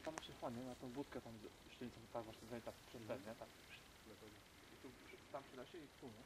tam się chłanie, na tą budkę tam ścienicą, tak właśnie tutaj tak przed ten, nie? Tak. I tu, tam przyda się i tu, nie?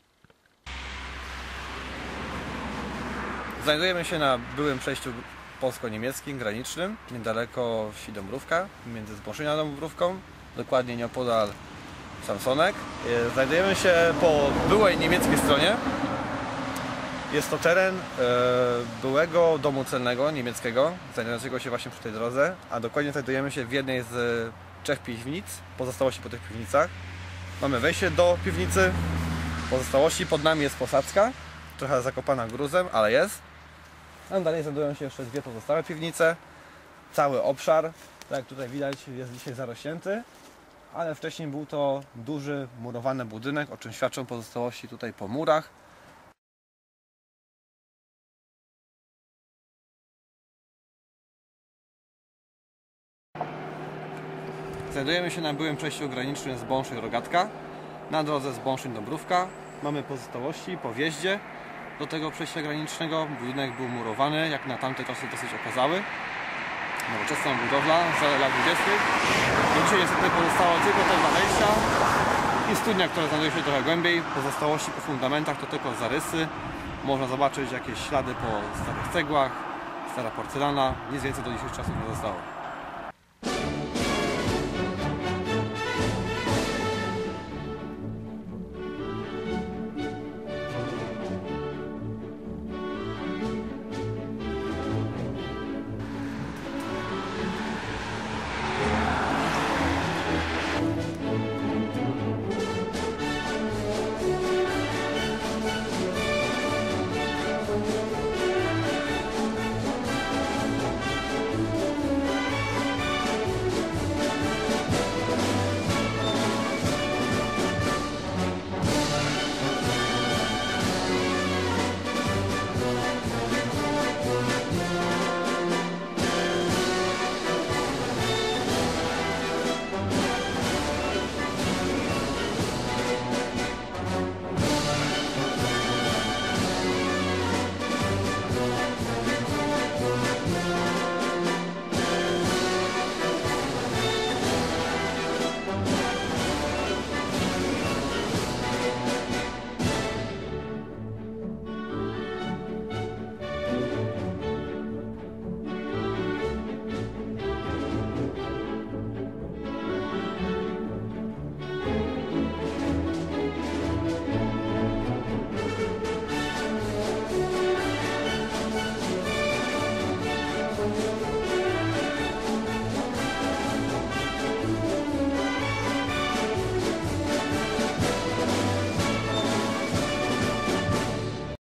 Znajdujemy się na byłym przejściu polsko-niemieckim, granicznym, niedaleko wsi Dąbrówka, między Zbąszynią a Dąbrówką, dokładnie nieopodal Samsonek. Znajdujemy się po byłej niemieckiej stronie. Jest to teren byłego domu celnego niemieckiego, znajdującego się właśnie przy tej drodze, a dokładnie znajdujemy się w jednej z 3 piwnic, pozostałości po tych piwnicach. Mamy wejście do piwnicy, pozostałości, pod nami jest posadzka, trochę zakopana gruzem, ale jest. Tam dalej znajdują się jeszcze 2 pozostałe piwnice. Cały obszar, tak jak tutaj widać, jest dzisiaj zarośnięty, ale wcześniej był to duży, murowany budynek, o czym świadczą pozostałości tutaj po murach. Znajdujemy się na byłym przejściu granicznym Zbąszyn-Rogatka, na drodze Zbąszyn-Dąbrówka. Mamy pozostałości po wjeździe do tego przejścia granicznego. Budynek był murowany, jak na tamte czasy dosyć okazały. Nowoczesna budowla z lat 20. Do dzisiaj niestety pozostało tylko te 2 wejścia i studnia, która znajduje się trochę głębiej. Pozostałości po fundamentach to tylko zarysy. Można zobaczyć jakieś ślady po starych cegłach, stara porcelana. Nic więcej do dzisiejszych czasów nie zostało.